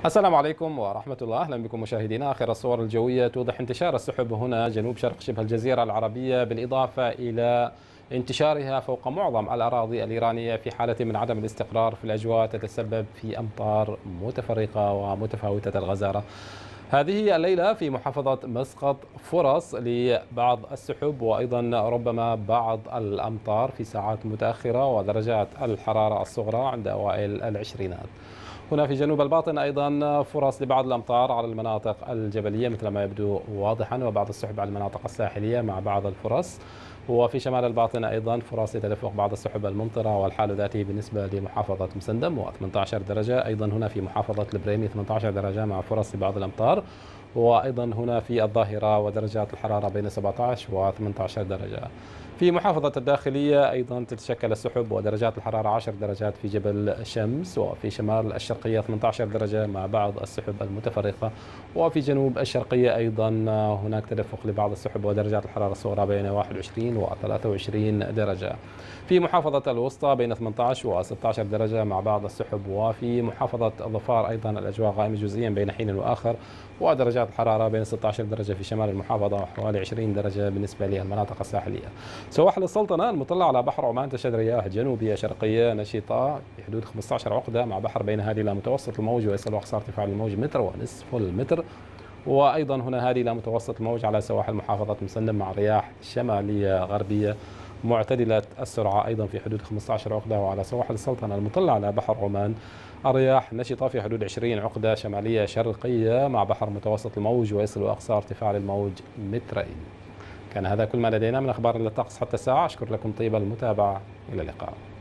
السلام عليكم ورحمة الله. أهلا بكم مشاهدينا. آخر الصور الجوية توضح انتشار السحب هنا جنوب شرق شبه الجزيرة العربية، بالإضافة إلى انتشارها فوق معظم الأراضي الإيرانية في حالة من عدم الاستقرار في الأجواء تتسبب في أمطار متفرقة ومتفاوتة الغزارة. هذه الليلة في محافظة مسقط فرص لبعض السحب وأيضا ربما بعض الأمطار في ساعات متأخرة، ودرجات الحرارة الصغرى عند أوائل العشرينات. هنا في جنوب الباطن أيضا فرص لبعض الأمطار على المناطق الجبلية مثل ما يبدو واضحا، وبعض السحب على المناطق الساحلية مع بعض الفرص. وفي شمال الباطن أيضا فرص لتدفق بعض السحب الممطرة، والحال ذاته بالنسبة لمحافظة مسندم و18 درجة. أيضا هنا في محافظة البريمي 18 درجة مع فرص لبعض الأمطار. وأيضا هنا في الظاهرة ودرجات الحرارة بين 17 و18 درجة. في محافظة الداخلية أيضا تتشكل السحب ودرجات الحرارة 10 درجات في جبل شمس، وفي شمال الشرقية 18 درجة مع بعض السحب المتفرقة. وفي جنوب الشرقية أيضا هناك تدفق لبعض السحب ودرجات الحرارة الصغرى بين 21 و 23 درجة. في محافظة الوسطى بين 18 و 16 درجة مع بعض السحب. وفي محافظة ظفار أيضا الأجواء غائمة جزئيا بين حين وآخر، ودرجات الحرارة بين 16 درجة في شمال المحافظة وحوالي 20 درجة بالنسبة للمناطق الساحلية. سواحل السلطنة المطلة على بحر عمان تشهد رياح جنوبية شرقية نشطة بحدود 15 عقدة مع بحر بين هادي إلى متوسط الموج، ويصل أقصى ارتفاع الموج متر ونصف المتر. وأيضا هنا هادي إلى متوسط الموج على سواحل محافظة مسندم مع رياح شمالية غربية معتدلة السرعة أيضا في حدود 15 عقدة. وعلى سواحل السلطنة المطلة على بحر عمان الرياح نشطة في حدود 20 عقدة شمالية شرقية مع بحر متوسط الموج، ويصل أقصى ارتفاع الموج مترين. كان هذا كل ما لدينا من أخبار الطقس حتى الساعة. أشكر لكم طيب المتابعة. إلى اللقاء.